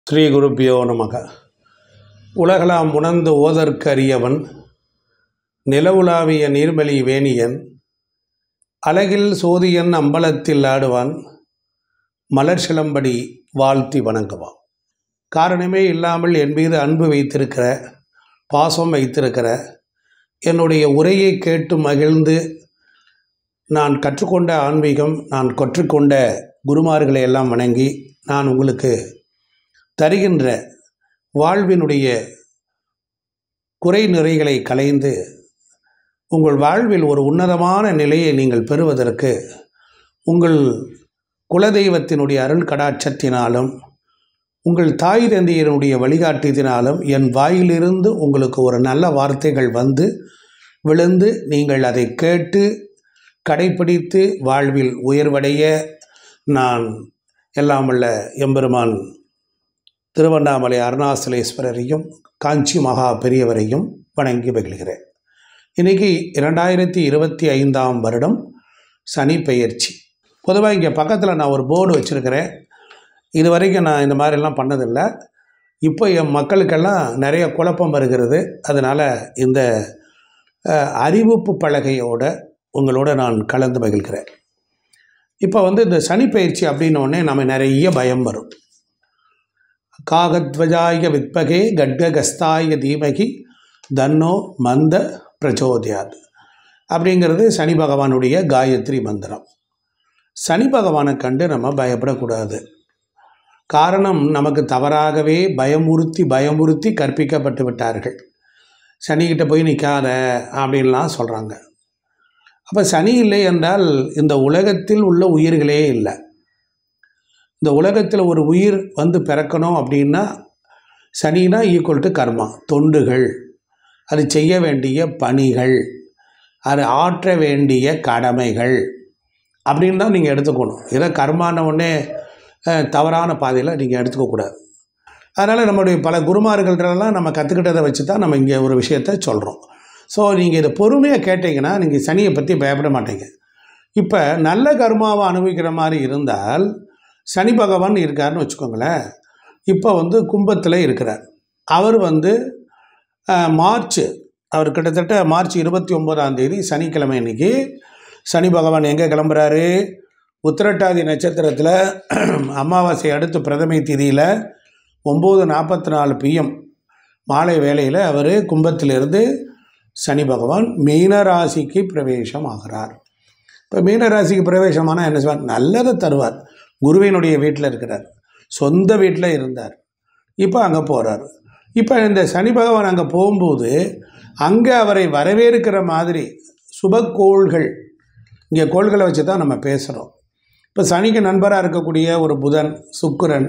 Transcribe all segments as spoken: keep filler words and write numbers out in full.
ஸ்ரீ குருப்பியோ நமக. உலகலாம் உணர்ந்து ஓதற்கரியவன், நிலவுலாவிய நீர்மலி வேணியன், அழகில் சோதியன் அம்பலத்தில் ஆடுவான், மலர் சிலம்படி வாழ்த்தி வணங்குவான். காரணமே இல்லாமல் என் மீது அன்பு வைத்திருக்கிற, பாசம் வைத்திருக்கிற, என்னுடைய உரையை கேட்டு மகிழ்ந்து நான் கற்றுக்கொண்ட ஆன்மீகம், நான் கற்றுக்கொண்ட குருமார்களை எல்லாம் வணங்கி நான் உங்களுக்கு தருகின்ற வாழ்வினுடைய குறை நிறைகளை களைந்து உங்கள் வாழ்வில் ஒரு உன்னதமான நிலையை நீங்கள் பெறுவதற்கு உங்கள் குலதெய்வத்தினுடைய அருள் கடாட்சத்தினாலும் உங்கள் தாய் தந்தையினுடைய வழிகாட்டியதினாலும் என் வாயிலிருந்து உங்களுக்கு ஒரு நல்ல வார்த்தைகள் வந்து விழுந்து நீங்கள் அதை கேட்டு கடைப்பிடித்து வாழ்வில் உயர்வடைய நான் எல்லாம் வல்ல எம்பெருமான் திருவண்ணாமலை அருணாசலேஸ்வரரையும் காஞ்சி மகா பெரியவரையும் வணங்கி மகிழ்கிறேன். இன்றைக்கி இரண்டாயிரத்தி இருபத்தி ஐந்தாம் வருடம் சனி பெயர்ச்சி. பொதுவாக இங்கே பக்கத்தில் நான் ஒரு போர்டு வச்சுருக்கிறேன். இது வரைக்கும் நான் இந்த மாதிரிலாம் பண்ணதில்லை. இப்போ என் மக்களுக்கெல்லாம் நிறைய குழப்பம் வருகிறது. அதனால் இந்த அறிவிப்பு பலகையோடு உங்களோட நான் கலந்து மகிழ்கிறேன். இப்போ வந்து இந்த சனி பயிற்சி அப்படின்னோடனே நம்ம நிறைய பயம் வரும். காகத்வஜாய வித்பகே கட்ககஸ்தாய தீமகி தன்னோ மந்த பிரச்சோதயாத் அப்படிங்கிறது சனி பகவானுடைய காயத்ரி மந்திரம். சனி பகவானை கண்டு நம்ம பயப்படக்கூடாது. காரணம், நமக்கு தவறாகவே பயமுறுத்தி பயமுறுத்தி கற்பிக்கப்பட்டு விட்டார்கள். சனிக்கிட்ட போய் நிற்காத அப்படின்லாம் சொல்கிறாங்க. அப்போ சனி இல்லை என்றால் இந்த உலகத்தில் உள்ள உயிர்களே இல்லை. இந்த உலகத்தில் ஒரு உயிர் வந்து பிறக்கணும் அப்படின்னா சனினா ஈக்குவல் டு கர்மா, தொண்டுகள், அது செய்ய வேண்டிய பணிகள், அது ஆற்ற வேண்டிய கடமைகள் அப்படின்னு தான் நீங்கள் எடுத்துக்கணும். இதை கர்மான ஒன்றே தவறான பாதையில் நீங்கள் எடுத்துக்கக்கூடாது. அதனால் நம்மளுடைய பல குருமார்களெல்லாம் நம்ம கற்றுக்கிட்டதை வச்சு தான் நம்ம இங்கே ஒரு விஷயத்தை சொல்கிறோம். ஸோ நீங்கள் இதை பொறுமையாக கேட்டிங்கன்னா நீங்கள் சனியை பற்றி பயப்பட மாட்டீங்க. இப்போ நல்ல கர்மாவை அனுபவிக்கிற மாதிரி இருந்தால் சனி பகவான் இருக்காருன்னு வச்சுக்கோங்களேன். இப்போ வந்து கும்பத்தில் இருக்கிறார். அவர் வந்து மார்ச் அவர் கிட்டத்தட்ட மார்ச் இருபத்தி ஒம்போதாம் தேதி சனிக்கிழமை அன்றைக்கி சனி பகவான் எங்கே கிளம்புறாரு? உத்திரட்டாதி நட்சத்திரத்தில் அமாவாசை அடுத்து பிரதமை திதியில் ஒம்பது நாற்பத்தி நாலு பிஎம் மாலை வேளையில் அவர் கும்பத்திலிருந்து சனி பகவான் மீனராசிக்கு பிரவேசம் ஆகிறார். இப்போ மீனராசிக்கு பிரவேசமானால் என்ன சொல்வார்? நல்லதை தருவார். குருவினுடைய வீட்டில் இருக்கிறார், சொந்த வீட்டில் இருந்தார், இப்போ அங்கே போகிறார். இப்போ இந்த சனி பகவான் அங்கே போகும்போது அங்கே அவரை வரவேற்கிற மாதிரி சுபக்கோள்கள், இங்கே கோள்களை வச்சு தான் நம்ம பேசுகிறோம். இப்போ சனிக்கு நண்பராக இருக்கக்கூடிய ஒரு புதன், சுக்கிரன்,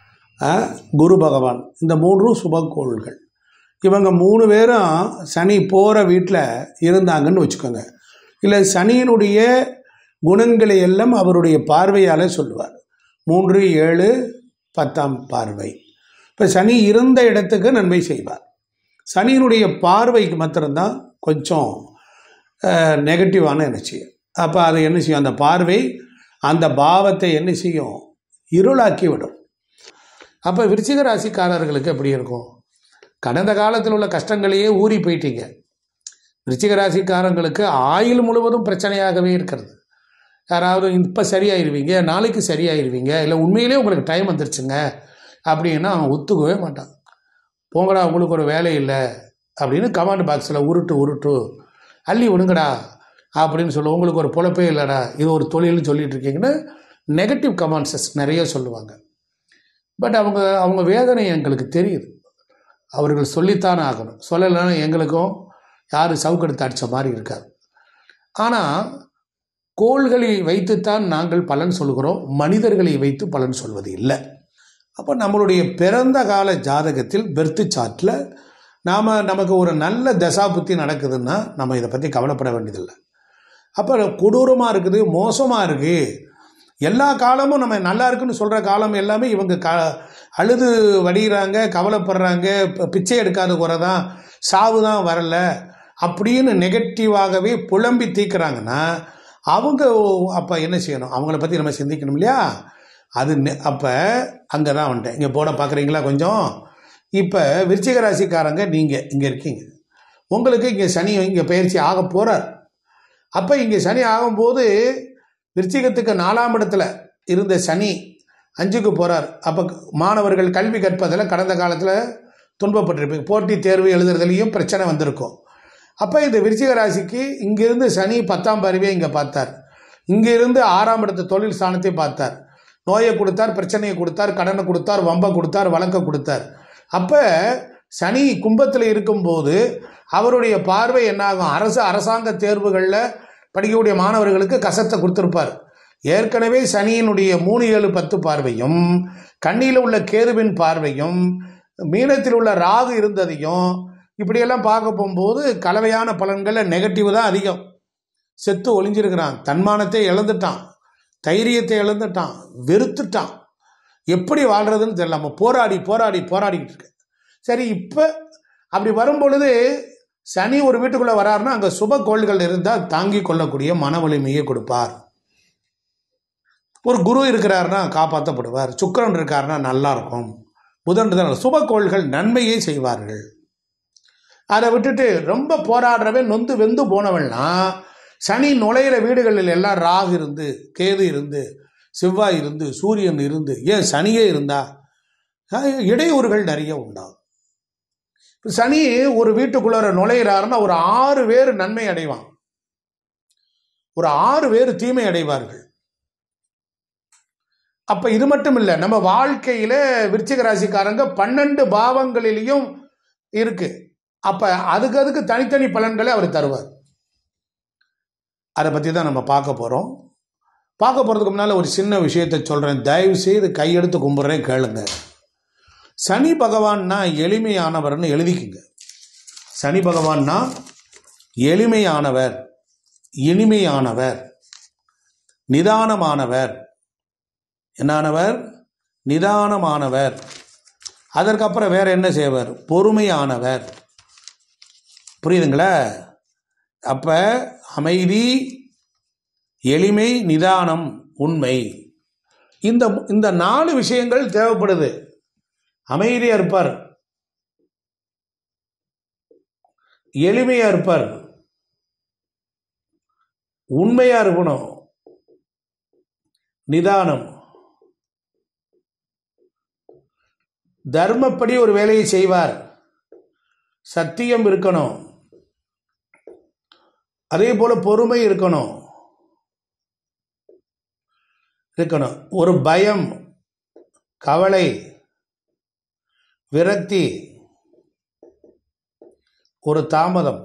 குரு பகவான், இந்த மூன்றும் சுபக்கோள்கள். இவங்க மூணு பேரும் சனி போகிற வீட்டில் இருந்தாங்கன்னு வச்சுக்கோங்க. இல்லை சனியினுடைய குணங்களை எல்லாம் அவருடைய பார்வையால் சொல்லுவார். மூன்று ஏழு பத்தாம் பார்வை. இப்போ சனி இருந்த இடத்துக்கு நன்மை செய்வார். சனியினுடைய பார்வைக்கு மாத்திரம்தான் கொஞ்சம் நெகட்டிவான எனர்ஜி. அப்போ அதை என்ன செய்யும்? அந்த பார்வை அந்த பாவத்தை என்ன செய்யும்? இருளாக்கி விடும். அப்போ விருச்சிக ராசிக்காரர்களுக்கு எப்படி இருக்கும்? கடந்த காலத்தில் உள்ள கஷ்டங்களையே ஊறி போயிட்டீங்க. விருச்சிக ராசிக்காரங்களுக்கு ஆயுள் முழுவதும் பிரச்சனையாகவே இருக்கிறது. யாராவது இப்போ சரியாயிருவீங்க, நாளைக்கு சரியாயிருவீங்க, இல்லை உண்மையிலே உங்களுக்கு டைம் வந்துருச்சுங்க அப்படின்னா அவன் ஒத்துக்கவே மாட்டான். போங்கடா, உங்களுக்கு ஒரு வேலை இல்லை அப்படின்னு கமெண்ட் பாக்ஸில் உருட்டு உருட்டு அள்ளி விடுங்கடா அப்படின்னு சொல்லுவோம். உங்களுக்கு ஒரு பொழப்பே இல்லைடா, இது ஒரு தொழில்னு சொல்லிட்டு இருக்கீங்கன்னு நெகட்டிவ் கமெண்ட்ஸஸ் நிறைய சொல்லுவாங்க. பட் அவங்க அவங்க வேதனை எங்களுக்கு தெரியுது. அவர்கள் சொல்லித்தானே ஆகணும். சொல்லலைன்னா எங்களுக்கும் யார் சவுக்கெடுத்து அடித்த மாதிரி இருக்காது. ஆனால் கோள்களை வைத்துத்தான் நாங்கள் பலன் சொல்கிறோம், மனிதர்களை வைத்து பலன் சொல்வது இல்லை. அப்போ நம்மளுடைய பிறந்த கால ஜாதகத்தில் பெர்த்து சார்ட்டில் நாம் நமக்கு ஒரு நல்ல தசா புத்தி நடக்குதுன்னா நம்ம இதை பற்றி கவலைப்பட வேண்டியதில்லை. அப்போ கொடூரமாக இருக்குது, மோசமாக இருக்குது, எல்லா காலமும் நம்ம நல்லா இருக்குன்னு சொல்கிற காலம் எல்லாமே இவங்க க அழுது வடிகிறாங்க, கவலைப்படுறாங்க, பிச்சை எடுக்காத குறை தான், சாவு தான் வரல அப்படின்னு நெகட்டிவாகவே புலம்பி தீர்க்குறாங்கன்னா அவங்க அப்போ என்ன செய்யணும்? அவங்கள பற்றி நம்ம சிந்திக்கணும் இல்லையா? அது அப்போ அங்கே தான் வந்துட்டேன். இங்கே போட பார்க்குறீங்களா கொஞ்சம். இப்போ விருச்சிக ராசிக்காரங்க நீங்கள் இங்கே இருக்கீங்க, உங்களுக்கு இங்கே சனி இங்கே பயிற்சி ஆக போகிறார். அப்போ இங்கே சனி ஆகும்போது விருச்சிகத்துக்கு நாலாம் இடத்துல இருந்த சனி அஞ்சுக்கு போகிறார். அப்போ மாணவர்கள் கல்வி கற்பதில் கடந்த காலத்தில் துன்பப்பட்டிருப்பீங்க, போட்டி தேர்வு எழுதுறதுலேயும் பிரச்சனை வந்திருக்கும். அப்போ இந்த விருச்சிக ராசிக்கு இங்கிருந்து சனி பத்தாம் பார்வையை இங்கே பார்த்தார், இங்கிருந்து ஆறாம் இடத்து தொழில் ஸ்தானத்தை பார்த்தார், நோயை கொடுத்தார், பிரச்சனையை கொடுத்தார், கடனை கொடுத்தார், வம்பை கொடுத்தார், வழக்கை கொடுத்தார். அப்போ சனி கும்பத்தில் இருக்கும்போது அவருடைய பார்வை என்னாகும், அரசு அரசாங்க தேர்வுகளில் படிக்கக்கூடிய மாணவர்களுக்கு கசத்தை கொடுத்துருப்பார். ஏற்கனவே சனியினுடைய மூணு ஏழு பத்து பார்வையும் கண்ணியில் உள்ள கேதுவின் பார்வையும் மீனத்தில் உள்ள ராகு இருந்ததையும் இப்படியெல்லாம் பார்க்க போகும்போது கலவையான பலன்களில் நெகட்டிவ் தான் அதிகம். செத்து ஒளிஞ்சிருக்கிறான், தன்மானத்தை இழந்துட்டான், தைரியத்தை இழந்துட்டான், வெறுத்துட்டான், எப்படி வாழ்கிறதுன்னு தெரியலாம போராடி போராடி போராடிக்கிட்டு இருக்கு. சரி, இப்போ அப்படி வரும் பொழுது சனி ஒரு வீட்டுக்குள்ளே வராருன்னா அங்கே சுப கோள்கள் இருந்தால் தாங்கி கொள்ளக்கூடிய மன வலிமையை கொடுப்பார். ஒரு குரு இருக்கிறாருன்னா காப்பாற்றப்படுவார், சுக்கிரன் இருக்காருன்னா நல்லா இருக்கும், புதன் தான் சுப கோள்கள் நன்மையை செய்வார்கள். அதை விட்டுட்டு ரொம்ப போராடுறவன் நொந்து வெந்து போனவன்னா சனி நுழையிற வீடுகளில் எல்லாம் ராகு இருந்து, கேது இருந்து, செவ்வாய் இருந்து, சூரியன் இருந்து, ஏன் சனியே இருந்தா இடையூறுகள் நிறைய உண்டாகும். சனி ஒரு வீட்டுக்குள்ளார நுழையிறாருன்னா ஒரு ஆறு பேர் நன்மை அடைவான், ஒரு ஆறு பேர் தீமை அடைவார்கள். அப்ப இது மட்டும் இல்லை, நம்ம வாழ்க்கையில விருச்சிக ராசிக்காரங்க பன்னெண்டு பாவங்களிலையும் இருக்கு. அப்ப அதுக்கு அதுக்கு தனித்தனி பலன்களை அவர் தருவார். அதை பத்தி தான் நம்ம பார்க்க போறோம். பார்க்க போறதுக்கு முன்னால ஒரு சின்ன விஷயத்தை சொல்றேன், தயவு செய்து கையெடுத்து கும்பிட்றேன், கேளுங்க. சனி பகவான்னா எளிமையானவர்னு எழுதிக்குங்க. சனி பகவான்னா எளிமையானவர், இனிமையானவர், நிதானமானவர். என்னானவர்? நிதானமானவர். அதற்கப்புறம் வேற என்ன செய்வார்? பொறுமையானவர். புரியுதுங்களா? அப்ப அமைதி, எளிமை, நிதானம், உண்மை, இந்த இந்த நாலு விஷயங்கள் தேவைப்படுது. அமைதியா இருப்பார், எளிமையா இருப்பார், உண்மையா இருக்கணும், நிதானம், தர்மப்படி ஒரு வேலையை செய்வார், சத்தியம் இருக்கணும், அதே போல பொறுமை இருக்கணும் இருக்கணும் ஒரு பயம், கவலை, விரக்தி, ஒரு தாமதம்,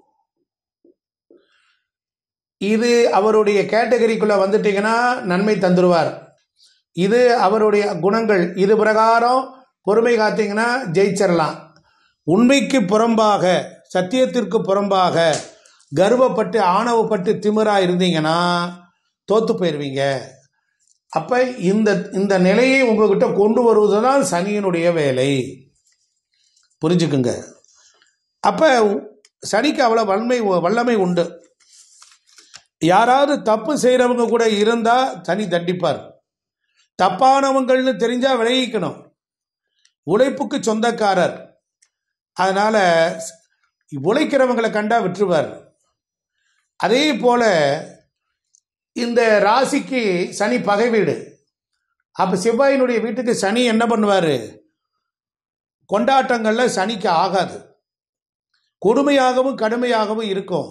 இது அவருடைய கேட்டகரிக்குள்ள வந்துட்டீங்கன்னா நன்மை தந்துருவார். இது அவருடைய குணங்கள். இது பிரகாரம் பொறுமை காத்தீங்கன்னா ஜெயிச்சிடலாம். உண்மைக்கு புறம்பாக, சத்தியத்திற்கு புறம்பாக கர்வப்பட்டு ஆணவப்பட்டு திமிரா இருந்தீங்கன்னா தோத்து போயிருவீங்க. அப்ப இந்த இந்த நிலையை உங்ககிட்ட கொண்டு வருவதுதான் சனியினுடைய வேலை. புரிஞ்சுக்குங்க. அப்ப சனிக்கு அவ்வளவு வன்மை வல்லமை உண்டு. யாராவது தப்பு செய்யறவங்க கூட இருந்தா சனி தண்டிப்பார். தப்பானவங்கள்னு தெரிஞ்சா விளைவிக்கணும். உழைப்புக்கு சொந்தக்காரர், அதனால உழைக்கிறவங்களை கண்டா விட்டுருவார். அதே போல இந்த ராசிக்கு சனி பகை வீடு. அப்ப செவ்வாயினுடைய வீட்டுக்கு சனி என்ன பண்ணுவாரு? கொண்டாட்டங்கள்ல சனிக்கு ஆகாது, கொடுமையாகவும் கடுமையாகவும் இருக்கும்.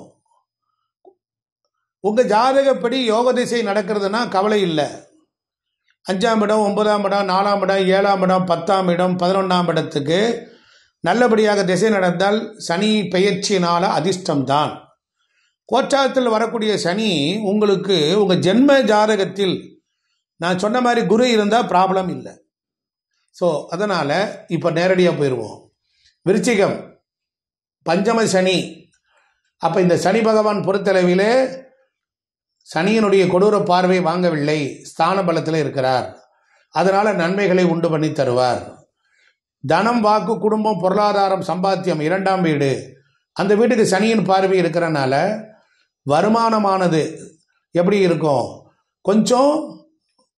உங்க ஜாதகப்படி யோக திசை நடக்கிறதுனா கவலை இல்லை. அஞ்சாம் இடம், ஒன்பதாம் இடம், நாலாம் இடம், ஏழாம் இடம், பத்தாம் இடம், பதினொன்றாம் இடத்துக்கு நல்லபடியாக திசை நடந்தால் சனி பெயர்ச்சியினால அதிர்ஷ்டம்தான். கோச்சாரத்தில் வரக்கூடிய சனி உங்களுக்கு உங்க ஜென்ம ஜாதகத்தில் நான் சொன்ன மாதிரி குரு இருந்தால் ப்ராப்ளம் இல்லை. ஸோ அதனால இப்போ நேரடியாக போயிடுவோம். விருச்சிகம் பஞ்சம சனி. அப்போ இந்த சனி பகவான் பொறுத்தளவிலே சனியினுடைய கொடூர பார்வை வாங்கவில்லை, ஸ்தான பலத்தில் இருக்கிறார். அதனால நன்மைகளை உண்டு பண்ணி தருவார். தனம், வாக்கு, குடும்பம், பொருளாதாரம், சம்பாத்தியம், இரண்டாம் வீடு, அந்த வீட்டுக்கு சனியின் பார்வை இருக்கிறனால வருமானமானது எப்படி இருக்கும்? கொஞ்சம்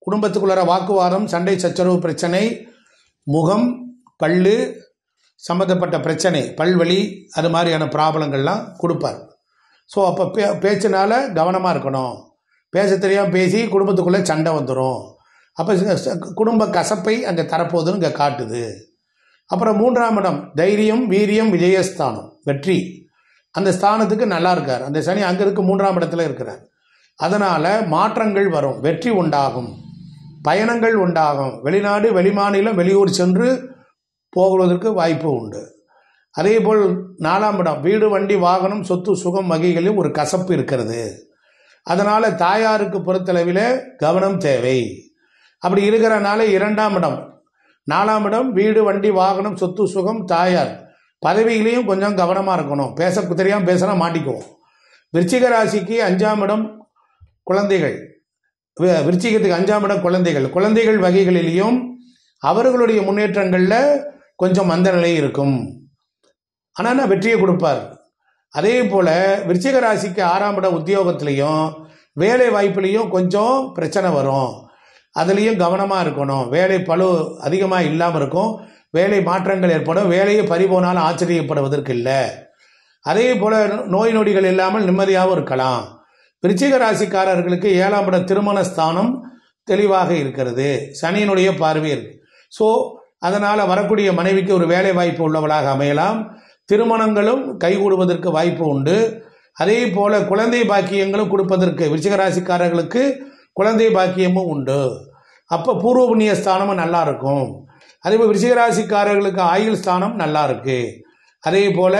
குடும்பத்துக்குள்ளார வாக்குவாதம், சண்டை சச்சரவு பிரச்சனை, முகம், பல்லு சம்மந்தப்பட்ட பிரச்சனை, பல்வலி, அது மாதிரியான ப்ராப்ளங்கள்லாம் கொடுப்பார். ஸோ அப்போ பே பேச்சினால கவனமாக இருக்கணும். பேச தெரியாமல் பேசி குடும்பத்துக்குள்ளே சண்டை வந்துடும். அப்போ குடும்ப கசப்பை அங்கே தரப்போகுதுன்னு இங்கே காட்டுது. அப்புறம் மூன்றாம் இடம் தைரியம், வீரியம், விஜயஸ்தானம், வெற்றி. அந்த ஸ்தானத்துக்கு நல்லா இருக்கார். அந்த சனி அங்கே இருக்க மூன்றாம் இடத்துல இருக்கிறார். அதனால் மாற்றங்கள் வரும், வெற்றி உண்டாகும், பயணங்கள் உண்டாகும். வெளிநாடு, வெளிமாநிலம், வெளியூர் சென்று போகுவதற்கு வாய்ப்பு உண்டு. அதே போல் நாலாம் இடம் வீடு, வண்டி, வாகனம், சொத்து, சுகம் வகைகளிலும் ஒரு கசப்பு இருக்கிறது. அதனால் தாயாருக்கு பொறுத்தளவில் கவனம் தேவை. அப்படி இருக்கிறனால இரண்டாம் இடம், நாலாம் இடம் வீடு, வண்டி, வாகனம், சொத்து, சுகம், தாயார் பதவியிலையும் கொஞ்சம் கவனமாக இருக்கணும். பேச தெரியாமல் பேசினா மாட்டிக்குவோம். விருச்சிக ராசிக்கு அஞ்சாம் இடம் குழந்தைகள், விருச்சிகத்துக்கு அஞ்சாம் இடம் குழந்தைகள். குழந்தைகள் வகைகளிலையும் அவர்களுடைய முன்னேற்றங்களில் கொஞ்சம் மந்த நிலை இருக்கும். ஆனால் நான் வெற்றியை கொடுப்பார். அதே போல் விருச்சிக ராசிக்கு ஆறாம் இடம் உத்தியோகத்திலையும் வேலை வாய்ப்புலையும் கொஞ்சம் பிரச்சனை வரும். அதுலேயும் கவனமாக இருக்கணும். வேலை பளு அதிகமாக இல்லாமல் இருக்கும். வேலை மாற்றங்கள் ஏற்படும். வேலையை பறிபோனாலும் ஆச்சரியப்படுவதற்கு இல்லை. அதே போல் நோய் நொடிகள் இல்லாமல் நிம்மதியாகவும் இருக்கலாம். விருச்சிக ராசிக்காரர்களுக்கு ஏழாம் இட திருமண ஸ்தானம் தெளிவாக இருக்கிறது. சனியினுடைய பார்வை இருக்கு. ஸோ அதனால் வரக்கூடிய மனைவிக்கு ஒரு வேலை வாய்ப்பு உள்ளவளாக அமையலாம். திருமணங்களும் கைகூடுவதற்கு வாய்ப்பு உண்டு. அதே போல் குழந்தை பாக்கியங்களும் கொடுப்பதற்கு விருச்சிக ராசிக்காரர்களுக்கு குழந்தை பாக்கியமும் உண்டு. அப்போ பூர்வ புண்ணிய ஸ்தானமும் நல்லா இருக்கும். அதே போல் விருச்சிக ராசிக்காரர்களுக்கு ஆயுள் ஸ்தானம் நல்லா இருக்கு. அதே போல்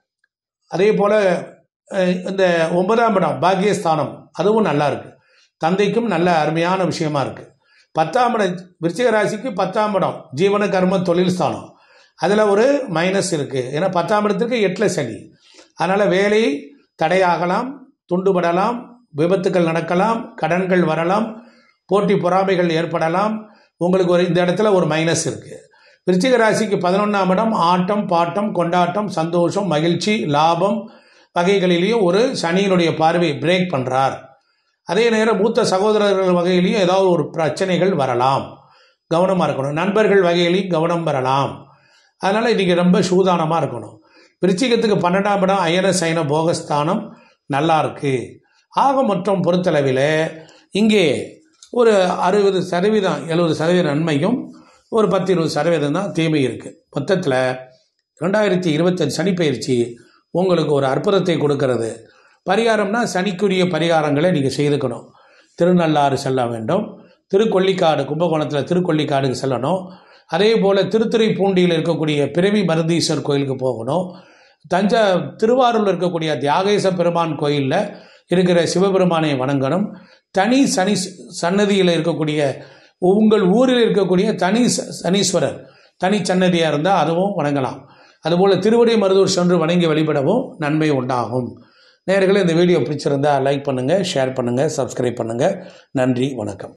அதே போல் இந்த ஒன்பதாம் இடம் பாக்கியஸ்தானம் அதுவும் நல்லா இருக்கு. தந்தைக்கும் நல்ல அருமையான விஷயமா இருக்கு. பத்தாம் இடம் விருச்சிக ராசிக்கு பத்தாம் இடம் ஜீவன கர்ம தொழில் ஸ்தானம். அதில் ஒரு மைனஸ் இருக்குது. ஏன்னா பத்தாம் இடத்துக்கு எட்டில் சனி. அதனால் வேலை தடையாகலாம், துண்டுபடலாம், விபத்துக்கள் நடக்கலாம், கடன்கள் வரலாம், போட்டி பொறாமைகள் ஏற்படலாம். உங்களுக்கு ஒரு இந்த இடத்துல ஒரு மைனஸ் இருக்குது. விருச்சிக ராசிக்கு பதினொன்றாம் இடம் ஆட்டம், பாட்டம், கொண்டாட்டம், சந்தோஷம், மகிழ்ச்சி, லாபம் வகைகளிலேயும் ஒரு சனியினுடைய பார்வை பிரேக் பண்ணுறார். அதே நேரம் மூத்த சகோதரர்கள் வகையிலையும் ஏதாவது ஒரு பிரச்சனைகள் வரலாம், கவனமாக இருக்கணும். நண்பர்கள் வகையிலையும் கவனம் வரலாம். அதனால் இன்றைக்கி ரொம்ப சூதானமாக இருக்கணும். விருச்சிகத்துக்கு பன்னெண்டாம் இடம் அயன சைன போகஸ்தானம் நல்லா இருக்கு. ஆக மொத்தம் பொறுத்தளவில் இங்கே ஒரு அறுபது சதவீதம் எழுபது சதவீதம் நன்மையும் ஒரு பத்து இருபது சதவீதம் தான் தீமை இருக்குது. மொத்தத்தில் ரெண்டாயிரத்தி இருபத்தஞ்சு சனி பயிற்சி உங்களுக்கு ஒரு அற்புதத்தை கொடுக்கறது. பரிகாரம்னா சனிக்குரிய பரிகாரங்களை நீங்கள் செய்துக்கணும். திருநள்ளாறு செல்ல வேண்டும். திருக்கொள்ளிக்காடு கும்பகோணத்தில் திருக்கொள்ளிக்காடுக்கு செல்லணும். அதே போல் திருத்துறைப்பூண்டியில் இருக்கக்கூடிய பிறவி மருந்தீஸ்வர் கோயிலுக்கு போகணும். தஞ்சை திருவாரூரில் இருக்கக்கூடிய தியாகேச பெருமான் கோயிலில் இருக்கிற சிவபெருமானை வணங்கணும். தனி சனி சன்னதியில் இருக்கக்கூடிய உங்கள் ஊரில் இருக்கக்கூடிய தனி சனீஸ்வரர் தனி சன்னதியாக இருந்தால் அதுவும் வணங்கலாம். அதுபோல் திருவடி மருதூர் சென்று வணங்கி வழிபடவும் நன்மை உண்டாகும். நேயர்களே, இந்த வீடியோ பிடிச்சிருந்தால் லைக் பண்ணுங்கள், ஷேர் பண்ணுங்கள், சப்ஸ்கிரைப் பண்ணுங்கள். நன்றி, வணக்கம்.